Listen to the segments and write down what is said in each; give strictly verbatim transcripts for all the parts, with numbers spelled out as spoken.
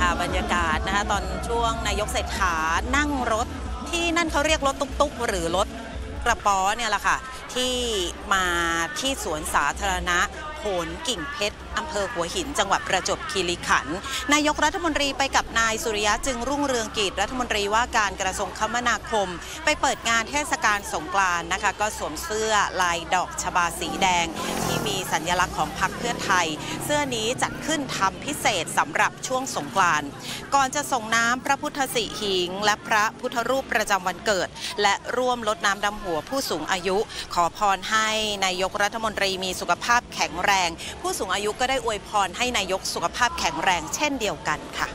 ค่ะบรรยากาศนะคะตอนช่วงนายกเศรษฐานั่งรถที่นั่นเขาเรียกรถตุ๊กๆหรือรถกระป๋อเนี่ยแหละค่ะที่มาที่สวนสาธารณะโหนกิ่งเพชรอำเภอหัวหินจังหวัดประจวบคีรีขันธ์นายกรัฐมนตรีไปกับนายสุริยะจึงรุ่งเรืองกิจรัฐมนตรีว่าการกระทรวงคมนาคมไปเปิดงานเทศกาลสงกรานต์นะคะก็สวมเสื้อลายดอกชบาสีแดงที่มีสัญลักษณ์ของพรรคเพื่อไทยเสื้อนี้จัดขึ้นทำพิเศษสำหรับช่วงสงกรานต์ก่อนจะส่งน้ำพระพุทธสิหิงและพระพุทธรูปประจำวันเกิดและร่วมรดน้ำดำหัวผู้สูงอายุขอพรให้นายกรัฐมนตรีมีสุขภาพแข็งแรงผู้สูงอายุก็ได้อวยพรให้นายกสุขภาพแข็งแรงเช่นเดียวกันค่ะ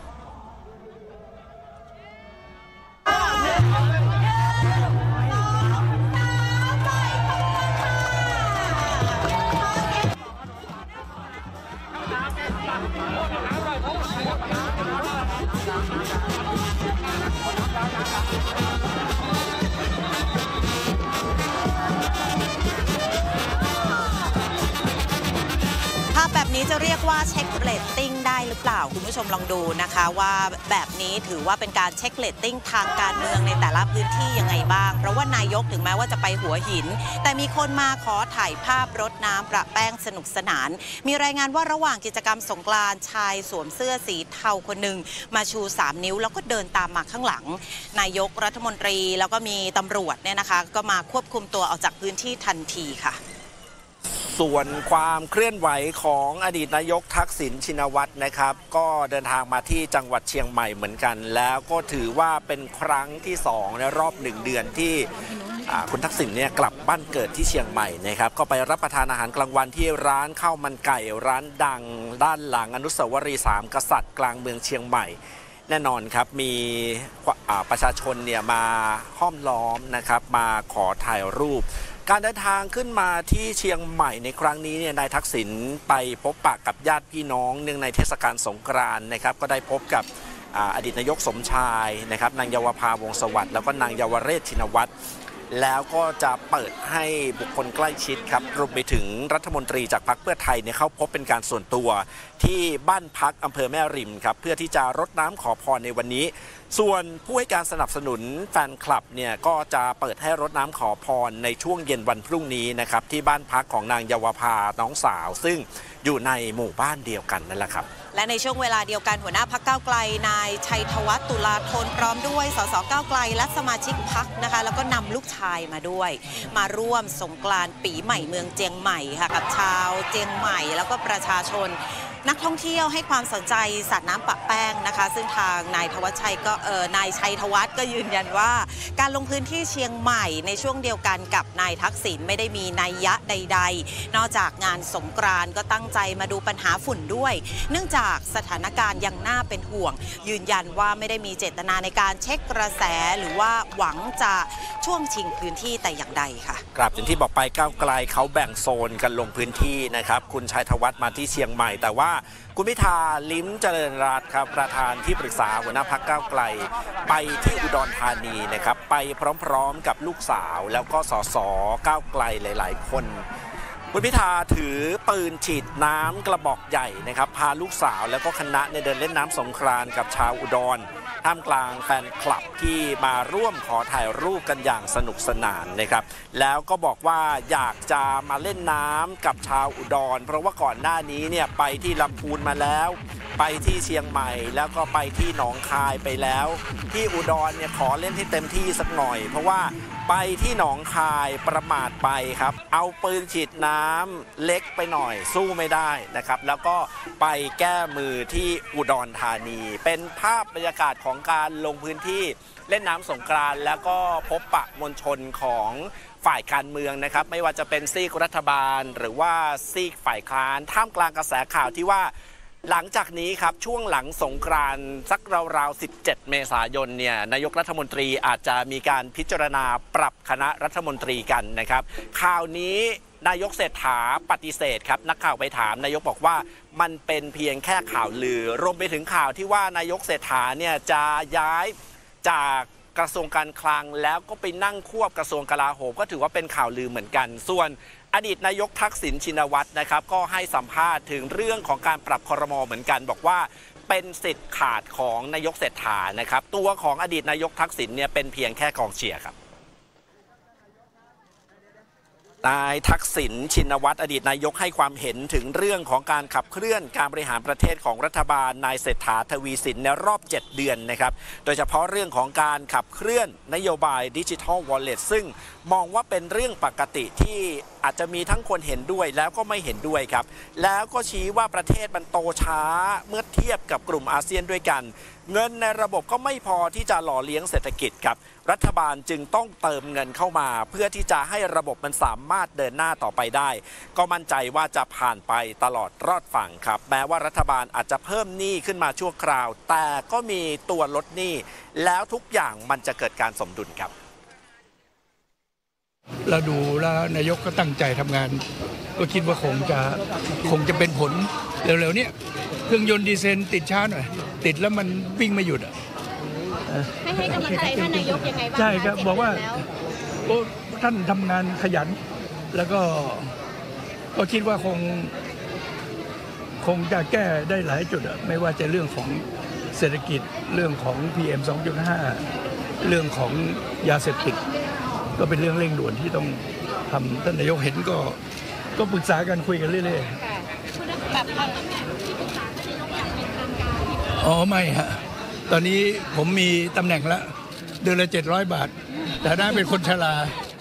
แบบนี้จะเรียกว่าเช็คเรตติ้งได้หรือเปล่าคุณผู้ชมลองดูนะคะว่าแบบนี้ถือว่าเป็นการเช็คเรตติ้งทางการเมืองในแต่ละพื้นที่ยังไงบ้างเพราะว่านายกถึงแม้ว่าจะไปหัวหินแต่มีคนมาขอถ่ายภาพรดน้ำประแป้งสนุกสนานมีรายงานว่าระหว่างกิจกรรมสงกรานต์ชายสวมเสื้อสีเทาคนหนึ่งมาชูสามนิ้วแล้วก็เดินตามมาข้างหลังนายกรัฐมนตรีแล้วก็มีตำรวจเนี่ยนะคะก็มาควบคุมตัวออกจากพื้นที่ทันทีค่ะส่วนความเคลื่อนไหวของอดีตนายกทักษิณชินวัตรนะครับก็เดินทางมาที่จังหวัดเชียงใหม่เหมือนกันแล้วก็ถือว่าเป็นครั้งที่สองในรอบหนึ่งเดือนที่คุณทักษิณเนี่ยกลับบ้านเกิดที่เชียงใหม่นะครับก็ไปรับประทานอาหารกลางวันที่ร้านข้าวมันไก่ร้านดังด้านหลังอนุสาวรีย์สามกษัตริย์กลางเมืองเชียงใหม่แน่นอนครับมีประชาชนเนี่ยมาห้อมล้อมนะครับมาขอถ่ายรูปการเดินทางขึ้นมาที่เชียงใหม่ในครั้งนี้เนี่ยนายทักษิณไปพบปะกับญาติพี่น้องเนื่องในเทศกาลสงกรานต์นะครับก็ได้พบกับอดีตนายกสมชายนะครับนางเยาวภาวงศ์สวัสดิ์แล้วก็นางเยาวเรศชินวัตรแล้วก็จะเปิดให้บุคคลใกล้ชิดครับรวมไปถึงรัฐมนตรีจากพรรคเพื่อไทยเนี่ยเข้าพบเป็นการส่วนตัวที่บ้านพักอำเภอแม่ริมครับเพื่อที่จะรดน้ำขอพรในวันนี้ส่วนผู้ให้การสนับสนุนแฟนคลับเนี่ยก็จะเปิดให้รดน้ำขอพรในช่วงเย็นวันพรุ่งนี้นะครับที่บ้านพักของนางเยาวภาน้องสาวซึ่งอยู่ในหมู่บ้านเดียวกันนั่นแหละครับและในช่วงเวลาเดียวกันหัวหน้าพรรคก้าวไกลนายชัยธวัฒน์ตุลาธนพร้อมด้วยสสก้าวไกลและสมาชิกพรรคนะคะแล้วก็นำลูกชายมาด้วยมาร่วมสงกรานต์ปีใหม่เมืองเจียงใหม่ค่ะกับชาวเจียงใหม่แล้วก็ประชาชนนักท่องเที่ยวให้ความสนใจสาดน้ำปะแป้งนะคะซึ่งทางนายธวัชชัยก็เออนายชัยธวัฒน์ก็ยืนยันว่าการลงพื้นที่เชียงใหม่ในช่วงเดียวกันกับนายทักษิณไม่ได้มีนัยยะใดๆนอกจากงานสงกรานต์ก็ตั้งใจมาดูปัญหาฝุ่นด้วยเนื่องจากสถานการณ์ยังน่าเป็นห่วงยืนยันว่าไม่ได้มีเจตนาในการเช็คกระแสหรือว่าหวังจะช่วงชิงพื้นที่แต่อย่างใดค่ะกราบอย่างที่บอกไปก้าวไกลเขาแบ่งโซนกันลงพื้นที่นะครับคุณชัยธวัฒน์มาที่เชียงใหม่แต่ว่าคุณพิธาลิ้มเจริญรัตน์ครับประธานที่ปรึกษาหัวหน้าพรรคก้าวไกลไปที่อุดรธานีนะครับไปพร้อมๆกับลูกสาวแล้วก็สสก้าวไกลหลายๆคนคุณพิธาถือปืนฉีดน้ำกระบอกใหญ่นะครับพาลูกสาวแล้วก็คณะเดินเล่นน้ำสงกรานต์กับชาวอุดรท่ามกลางแฟนคลับที่มาร่วมขอถ่ายรูปกันอย่างสนุกสนานนะครับแล้วก็บอกว่าอยากจะมาเล่นน้ำกับชาวอุดรเพราะว่าก่อนหน้านี้เนี่ยไปที่ลำพูนมาแล้วไปที่เชียงใหม่แล้วก็ไปที่หนองคายไปแล้วที่อุดรเนี่ยขอเล่นให้เต็มที่สักหน่อยเพราะว่าไปที่หนองคายประมาทไปครับเอาปืนฉีดน้ำเล็กไปหน่อยสู้ไม่ได้นะครับแล้วก็ไปแก้มือที่อุดรธานีเป็นภาพบรรยากาศของการลงพื้นที่เล่นน้ำสงกรานต์แล้วก็พบปะมวลชนของฝ่ายการเมืองนะครับไม่ว่าจะเป็นซีกรัฐบาลหรือว่าซีกฝ่ายค้านท่ามกลางกระแสข่าวที่ว่าหลังจากนี้ครับช่วงหลังสงกรานต์สักราวๆสิบเจ็ดเมษายนเนี่ยนายกรัฐมนตรีอาจจะมีการพิจารณาปรับคณะรัฐมนตรีกันนะครับข่าวนี้นายกเศรษฐาปฏิเสธครับนักข่าวไปถามนายกบอกว่ามันเป็นเพียงแค่ข่าวลือรวมไปถึงข่าวที่ว่านายกเศรษฐาเนี่ยจะย้ายจากกระทรวงการคลังแล้วก็ไปนั่งควบกระทรวงกลาโหมก็ถือว่าเป็นข่าวลือเหมือนกันส่วนอดีตนายกทักษิณชินวัตรนะครับก็ให้สัมภาษณ์ถึงเรื่องของการปรับครม.เหมือนกันบอกว่าเป็นสิทธิ์ขาดของนายกเศรษฐานะครับตัวของอดีตนายกทักษิณเนี่ยเป็นเพียงแค่กองเชียร์ครับนายทักษิณชินวัตรอดีตนายกให้ความเห็นถึงเรื่องของการขับเคลื่อนการบริหารประเทศของรัฐบาลนายเศรษฐาทวีสินในรอบเจ็ดเดือนนะครับโดยเฉพาะเรื่องของการขับเคลื่อนนโยบายดิจิทัลวอลเล็ตซึ่งมองว่าเป็นเรื่องปกติที่อาจจะมีทั้งคนเห็นด้วยแล้วก็ไม่เห็นด้วยครับแล้วก็ชี้ว่าประเทศมันโตช้าเมื่อเทียบกับกลุ่มอาเซียนด้วยกันเงินในระบบก็ไม่พอที่จะหล่อเลี้ยงเศรษฐกิจครับรัฐบาลจึงต้องเติมเงินเข้ามาเพื่อที่จะให้ระบบมันสามารถเดินหน้าต่อไปได้ก็มั่นใจว่าจะผ่านไปตลอดรอดฝั่งครับแม้ว่ารัฐบาลอาจจะเพิ่มหนี้ขึ้นมาชั่วคราวแต่ก็มีตัวลดหนี้แล้วทุกอย่างมันจะเกิดการสมดุลครับเราดูแล้วนายกก็ตั้งใจทำงานก็คิดว่าคงจะคงจะเป็นผลเร็วๆนี้เครื่องยนต์ดีเซลติดช้าหน่อยติดแล้วมันวิ่งไม่หยุดอ่ะให้ให้กำลังใจท่านนายกยังไงบ้างใช่ครับบอกว่าโอ้ท่านทำงานขยันแล้วก็ก็คิดว่าคงคงจะแก้ได้หลายจุดอ่ะไม่ว่าจะเรื่องของเศรษฐกิจเรื่องของ พี เอ็ม สองจุดห้า เรื่องของยาเสพติดก็เป็นเรื่องเร่งด่วนที่ต้องทำท่านนายกเห็นก็ก็ปรึกษากันคุยกันเรื่อยๆแบบอ๋อไม่ฮะตอนนี้ผมมีตำแหน่งแล้วเดือนละเจ็ดร้อยบาทแต่น่าเป็นคนชร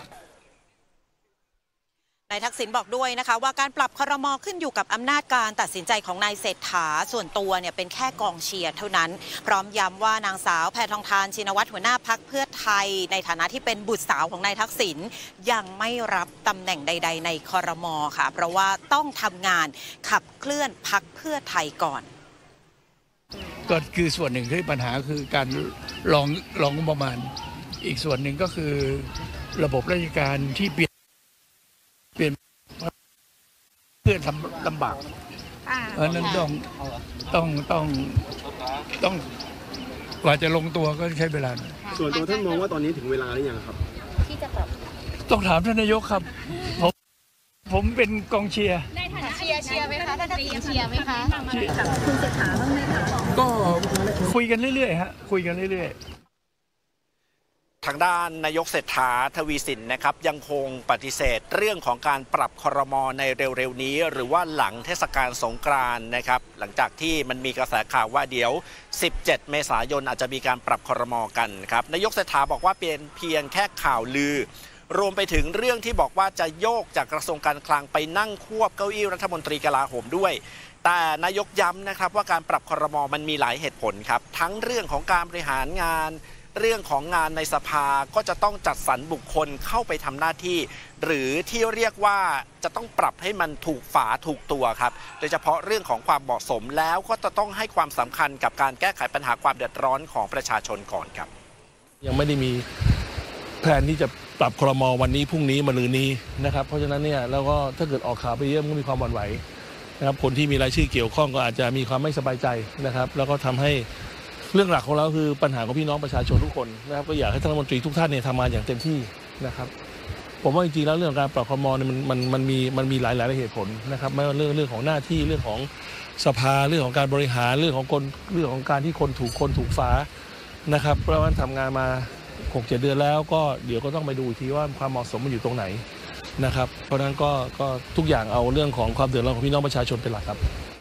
านายทักษิณบอกด้วยนะคะว่าการปรับครม.ขึ้นอยู่กับอำนาจการตัดสินใจของนายเศรษฐาส่วนตัวเนี่ยเป็นแค่กองเชียร์เท่านั้นพร้อมย้ำว่านางสาวแพทองธารชินวัตรหัวหน้าพรรคเพื่อไทยในฐานะที่เป็นบุตรสาวของนายทักษิณยังไม่รับตำแหน่งใดๆในครม.ค่ะเพราะว่าต้องทำงานขับเคลื่อนพรรคเพื่อไทยก่อนก็คือส่วนหนึ่งที่ปัญหาคือการรองรองงบประมาณอีกส่วนหนึ่งก็คือระบบราชการที่เปลี่ยนเปลี่ยนเพื่อนทำลำบากเพราะนั้นต้องต้องต้องต้องกว่าจะลงตัวก็ใช้เวลาส่วนตัวท่านมองว่าตอนนี้ถึงเวลาหรือยังครับที่จะปรับต้องถามท่านนายกครับผมผมเป็นกองเชียร์เชียร์เชียร์ไหมคะท่านเชียร์ไหมคะกับคุณเศรษฐาบ้างไหมคะก็คุยกันเรื่อยๆฮะคุยกันเรื่อยๆทางด้านนายกเศรษฐาทวีสินนะครับยังคงปฏิเสธเรื่องของการปรับครม.ในเร็วๆนี้หรือว่าหลังเทศกาลสงกรานต์นะครับหลังจากที่มันมีกระแสข่าวว่าเดี๋ยวสิบเจ็ดเมษายนอาจจะมีการปรับครม.กันครับนายกเศรษฐาบอกว่าเป็นเพียงแค่ข่าวลือรวมไปถึงเรื่องที่บอกว่าจะโยกจากกระทรวงการคลังไปนั่งควบเก้าอี้รัฐมนตรีกลาโหมด้วยแต่นายกย้ำนะครับว่าการปรับครม.มันมีหลายเหตุผลครับทั้งเรื่องของการบริหารงานเรื่องของงานในสภาก็จะต้องจัดสรรบุคคลเข้าไปทำหน้าที่หรือที่เรียกว่าจะต้องปรับให้มันถูกฝาถูกตัวครับโดยเฉพาะเรื่องของความเหมาะสมแล้วก็จะต้องให้ความสำคัญกับการแก้ไขปัญหาความเดือดร้อนของประชาชนก่อนครับยังไม่ได้มีแผนที่จะปรับครม.วันนี้พรุ่งนี้มะรืนนี้นะครับเพราะฉะนั้นเนี่ยแล้วก็ถ้าเกิดออกข่าวไปเยอะมันก็มีความหวั่นไหวนะครับคนที่มีรายชื่อเกี่ยวข้องก็อาจจะมีความไม่สบายใจนะครับแล้วก็ทำให้เรื่องหลักของเราคือปัญหาของพี่น้องประชาชนทุกคนนะครับก็อยากให้ท่านรัฐมนตรีทุกท่านเนี่ยทำงานอย่างเต็มที่นะครับผมว่าจริงๆแล้วเรื่องการปรับครม.เนี่ยมันมันมันมีมันมีหลายหลายเหตุผลนะครับไม่ว่าเรื่องเรื่องของหน้าที่เรื่องของสภาเรื่องของการบริหารเรื่องของคนเรื่องของการที่คนถูกคนถูกฟ้านะครับเพราะว่าทำงานมาหกเจ็ดเดือนแล้วก็เดี๋ยวก็ต้องไปดูทีว่าความเหมาะสมมันอยู่ตรงไหนนะครับเพราะฉะนั้นก็ก็ทุกอย่างเอาเรื่องของความเดือดร้อนของพี่น้องประชาชนเป็นหลักครับ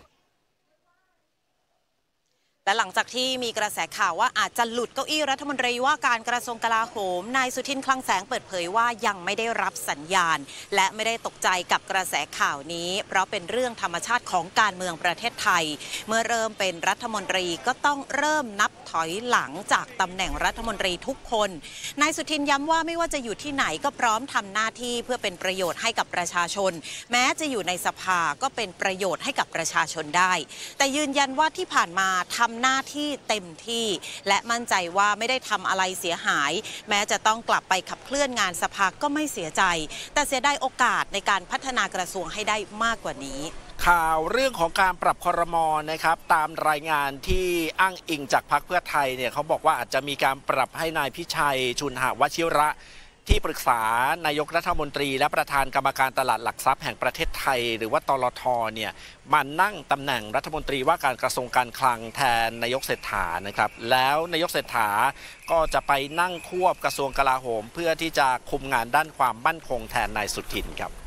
และหลังจากที่มีกระแสข่าวว่าอาจจะหลุดเก้าอี้รัฐมนตรีว่าการกระทรวงกลาโหมนายสุทินคลังแสงเปิดเผยว่ายังไม่ได้รับสัญญาณและไม่ได้ตกใจกับกระแสข่าวนี้เพราะเป็นเรื่องธรรมชาติของการเมืองประเทศไทยเมื่อเริ่มเป็นรัฐมนตรีก็ต้องเริ่มนับถอยหลังจากตำแหน่งรัฐมนตรีทุกคนนายสุทินย้ำว่าไม่ว่าจะอยู่ที่ไหนก็พร้อมทำหน้าที่เพื่อเป็นประโยชน์ให้กับประชาชนแม้จะอยู่ในสภาก็เป็นประโยชน์ให้กับประชาชนได้แต่ยืนยันว่าที่ผ่านมาทำหน้าที่เต็มที่และมั่นใจว่าไม่ได้ทำอะไรเสียหายแม้จะต้องกลับไปขับเคลื่อนงานสภาก็ไม่เสียใจแต่เสียดายโอกาสในการพัฒนากระทรวงให้ได้มากกว่านี้ข่าวเรื่องของการปรับครม.นะครับตามรายงานที่อ้างอิงจากพรรคเพื่อไทยเนี่ยเขาบอกว่าอาจจะมีการปรับให้นายพิชัยชุนหวชิระที่ปรึกษานายกรัฐมนตรีและประธานกรรมการตลาดหลักทรัพย์แห่งประเทศไทยหรือว่าตลท.เนี่ยมานั่งตำแหน่งรัฐมนตรีว่าการกระทรวงการคลังแทนนายกเศรษฐานะครับแล้วนายกเศรษฐาก็จะไปนั่งควบกระทรวงกลาโหมเพื่อที่จะคุมงานด้านความมั่นคงแทนนายสุทินครับ